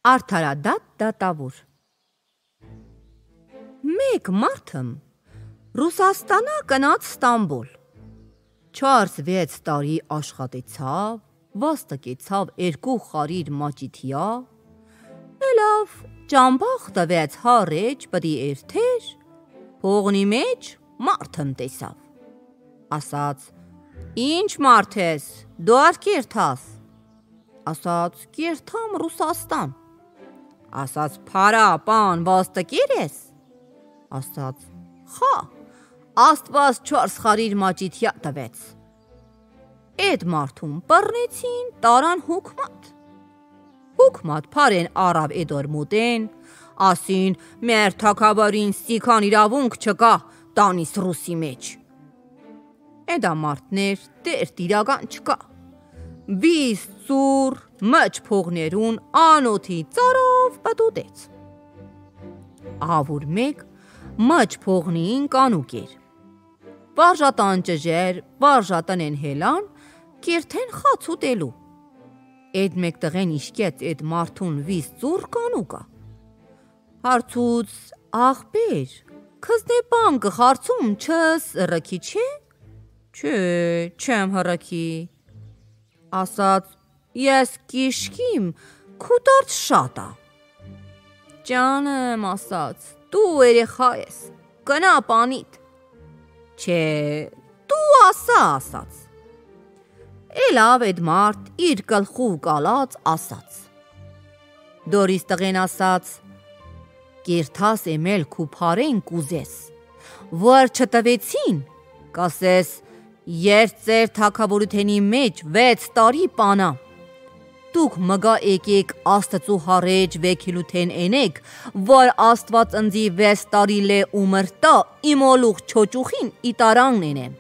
Արդարադատ դատավոր։ Մեկ մարդը Ռուսաստանա գնաց Ստամբուլ, 4-6 տարի աշխատեցավ, վաստակեցավ 2 խարիր մաճիթիա, լավ ճամբախ տվեց հարեջ պտի էրթեր, փողնի մեջ մարդն տեսավ, ասաց, ինչ մարդ ես, դու կերթաս, ասաց, կերթամ Ռուսաստան, ասաց, փարա պան վաստակիր ես, ասաց, խա, Աստված 4 խարիր մաճիթիա տվեց, էդ մարդում պռնեցին տարան հուկմատ փարեն առավ էդոր մուտեն, ասին մեր թագավորին սիքան իրավունք չկա տանիս ռուսի մեջ, էդա մարդներ տեր տիրական չկա, վիս ծուր մջ փողներուն անոթի ծարով պտուտեց, ահավոր մեկ մջ փողնին կանուկ էր, վարժատան ճժեր, վարժատան են հելան, կերթեն խաց ուտելու, էդ մեկ տղեն իշկեց էդ մարդուն վիս ծուր կանուկա, հարցուց աղբեր, քզնե բան գխարցում չս հրքի չէ, չէ, չեմ հրքի, ասաց, ես կիշկիմ, կուտարդ շատա, ճանեմ ասաց, դու երեխա ես, կնա պանիտ, չէ, դու ասաց, էլավ էդ մարդ իր գլխու կալած ասաց, դորիս տղեն ասաց, կերթաս էմել քու փարեն կուզես, որ չտվեցին, կասես, երբ ձեր թագավորութենի մեջ 6 տարի պանա, դուք մգա եկեք աստծու հարեջ վեքիլութեն ենեք, որ աստված ընձի 6 տարի լե ումր տա իմոլուղ չոճուխին իտարանն ենեմ,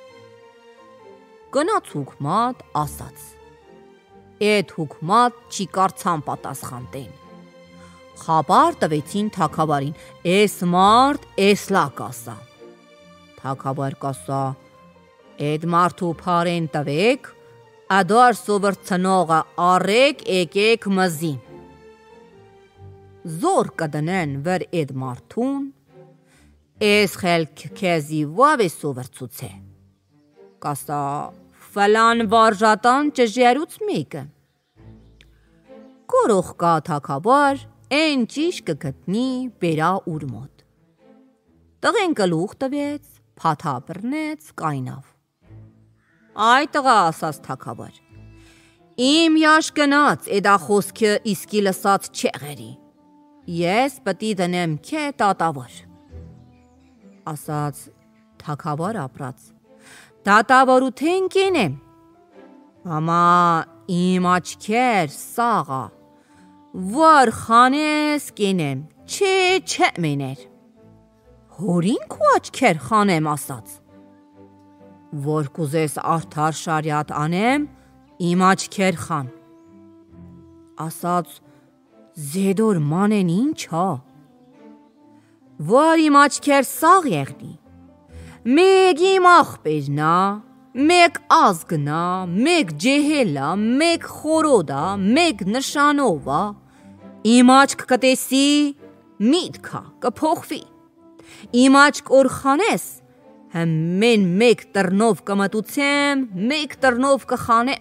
գնաց հուկմատ ասաց, էդ հուկմատ չի կարցան պատասխան տեն, խաբար տվեցին թագավարին, էս մարդ էսլա կասա, թագավար կասա, էդ մարդու փարեն տվեք, ադար սովրցնողը առեք եկեք մզի, զոր կդնեն վր էդ մարդուն, էս խելք քեզի վավ է սովրցուցե, կասա ֆլան վարժատան ճժերուց մեկը, կորող կա թագավար, են ճիշ կգտնի բերա ուր մոտ, տղեն գլուխ տվեց, փաթաբռնեց, կայնավ, այ տղա ասաց թագավար, իմ յաշ գնաց էդա խոսքը իսկի լսած չեղերի, ես պտի դնեմ քե տատավոր, ասաց թագավար ապրած, տատավորութեն կենեմ, համա իմ աչքեր սաղա, որ խանես կենեմ, չէ մեներ, հորին քու աչքեր խանեմ ասաց, որ կուզես արդար շարյատ անեմ, իմ աչքեր խան, ասաց, զեդոր մանեն ինչա, որ իմ աչքեր սաղ եղնի, մեկ իմ աղբերնա, մեկ ազգնա, մեկ ջեհելա, մեկ խորոդա, մեկ նշանովա, իմ աչք կտեսի, միտքա կփոխվի, իմ աչք օր խանես, հմեն մեկ տրնով կմտուցեմ, մեկ տրնով կխանեմ,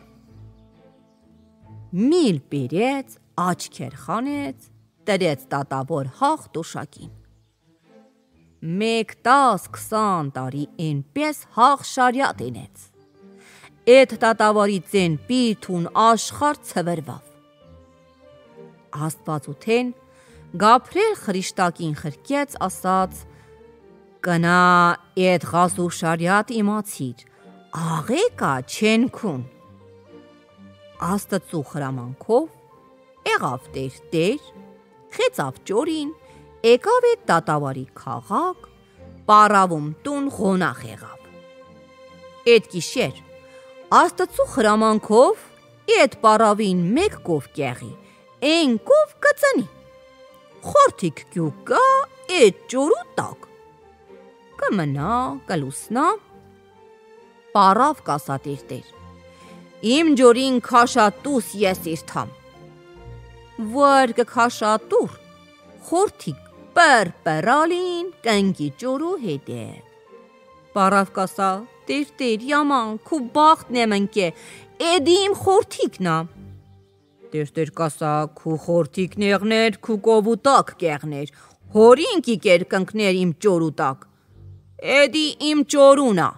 միլ բերեց, աչքեր խանեց, տրեց տատավոր հաղ տոշակին, մեկ 10-20 տարի ենպես հաղ շարյատ ենեց, էդ տատավորի ծեն պիթուն աշխար ծվրվավ, աստվածութեն գապրել խրիշտակին խրկեց ասաց, կնա էդ ғազու շարյատ իմացիր, աղեկա չենքուն, աստծու խրամանքով, եղավ տեր, խեցավ ճորին, եկավ էդ տատավարի քաղաք, պարավում տուն խոնախ եղավ, էդ գիշեր, աստծու խրամանքով, էդ պարավին մեկ կով կեղի, են կով կծնի, խորթիկ գյուկա էդ ճորու տակ, կմնա, կլուսնա, պարավ կասա տեր, իմ ջորին քաշատուս ես իրթամ, որ կքաշատուր, խորթիկ պրպրալին կնգի ճորու հետև։ Պարավ կասա, տեր, yaman, քու բախտն եմ ընկե, էդի իմ խորթիկնա։ Տեր կասա, քու խորթիկ նեղներ, քու կովուտակ կեղներ, հորինքի կերկնքներ իմ ճորու տակ, էդի իմ ճորունա։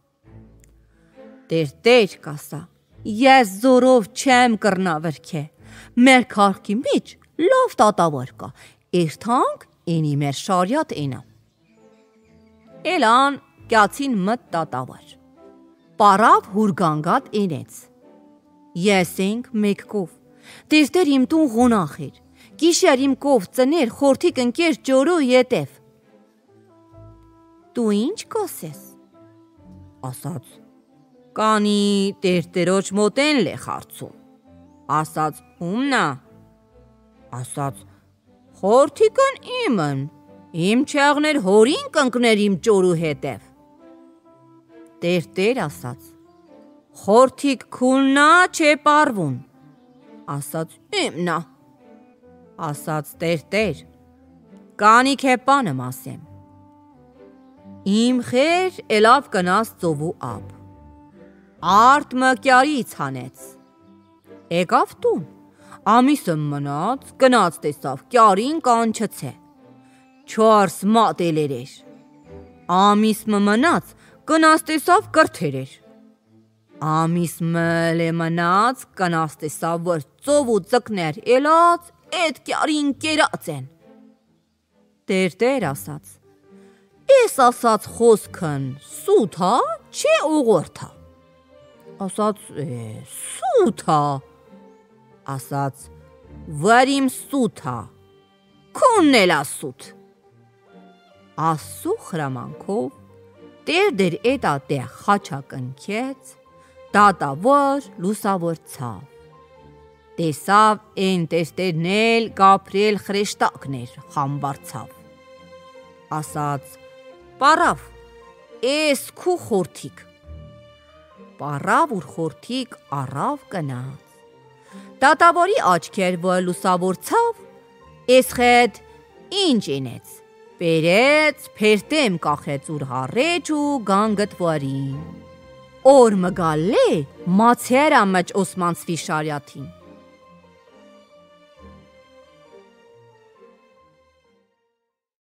Տեր կասա, ես զորով չեմ կրնա վրքե, մեր քարքի մեջ լավ տատավար կա, երթանք ինի մեր շարյատ ինա։ Էլան կյացին մտ տատավար, պարավ հուրգանգատ ինեց, ես ենք մեկ կով, տեր իմ տուն ғոնախ էր, գիշեր իմ կով ծներ խորթիկ ընկեր ճորու ետև։ Դու ինչ կասես, ասաց, կանի տերոջ մոտեն լե խարցում, ասաց ումնա, ասաց խորթիկն իմն, իմ չեղներ հորին կընկներ իմ ճորու հետև։ Տեր ասաց, խորթիկ քուննա չէ պարվուն, ասաց իմնա, ասաց տեր, կանի քե պանեմ ասեմ, իմ խեր էլավ կնաս ծովու ապ, արդ մկյարից հանեց, եկավ տուն, ամիսը մնաց, գնաց տեսավ, կյարին կանչծե, 4 մատելեր էր, ամիս մնաց, գնաց տեսավ կրթեր էր, ամիս մլե մնաց, գնաց տեսավ, որ ծովու ծկներ էլած, էդ կյարին կերած են։ Տեր ասաց, ես ասաց խոսքն սութ հա, չէ ուղորդ հա, ասաց սութ հա, ասաց վար իմ սութ հա, քունն էլ ասութ։ Ասու խրամանքով տեր էտա տեղ խաչակ ընքեց, դատավոր լուսավոր ցավ, տեսավ են տերտերն էլ գապրել խրեշտակներ խամբար ցավ, ասաց պարավ, էս քու խորթիկ, պարավ ուր խորթիկ առավ կնաց, դատավորի աչքեր որ լուսավոր ցավ, էս խետ ինչ ինեց, բերեց փերտեմ կախեց ուր հարեջ ու գանգտ վարին, օր մգալե մացեր ամաչ Օսմանցվի շարյաթին,